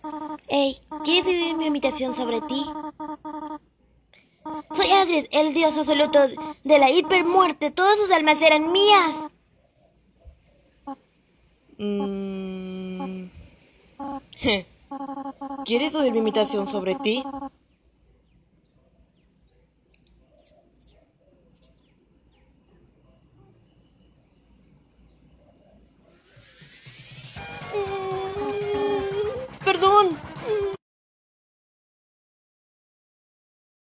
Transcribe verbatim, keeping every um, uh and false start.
Hey, ¿quieres oír mi imitación sobre ti? Soy Adred, el dios absoluto de la hipermuerte. Todas sus almas eran mías. Mm. ¿Quieres oír mi imitación sobre ti?